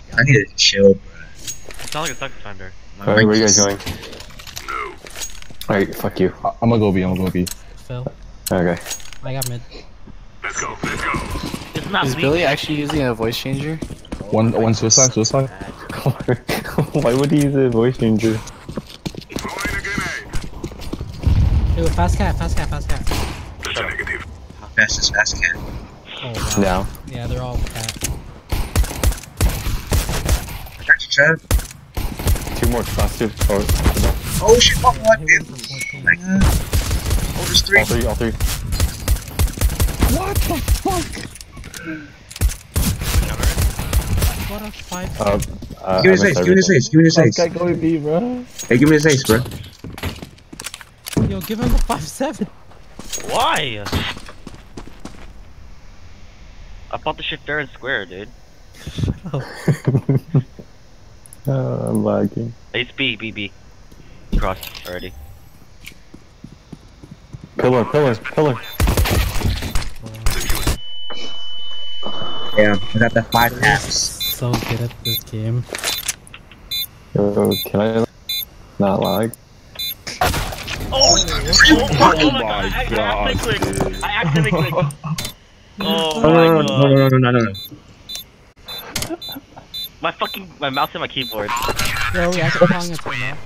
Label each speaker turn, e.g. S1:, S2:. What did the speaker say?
S1: I need to chill, bro.
S2: It's not like a sex offender.
S3: Alright, where are you guys going? Alright, fuck you.
S4: I'm gonna go B, I'm gonna go B.
S5: Phil,
S3: Okay.
S5: I got mid.
S6: Let's go, let's go.
S2: It's not
S7: Is
S2: weak.
S7: Billy actually using a voice changer?
S4: One suicide.
S3: Why would he use a voice changer?
S6: Throwing a grenade.
S5: Yo, fast cat.
S6: That's a negative.
S1: How fast is fast cat?
S5: Oh, wow.
S3: Now.
S5: Yeah, they're all cat.
S1: I got you, Trev.
S3: 2 more faster.
S1: Oh shit, what?
S5: He went for 14.
S1: Oh my god. Oh, there's 3.
S3: All three.
S4: What the fuck?
S5: What a fight.
S1: Give me his ace, give me his ace, give me his ace.
S4: Guy go B, bro.
S1: Hey, give me his ace, bro.
S5: Yo, give him the 5-7.
S2: Why? I bought the shit fair and square, dude.
S3: I'm lagging.
S2: It's B. Crossed already.
S3: Pillar.
S1: Yeah, I got the 5 taps.
S5: So good at this game.
S3: Yo, can I not lag?
S2: Oh my god! I accidentally clicked. Oh my god.
S1: No.
S2: My mouse and my keyboard.
S5: Yo, we actually calling a timeout.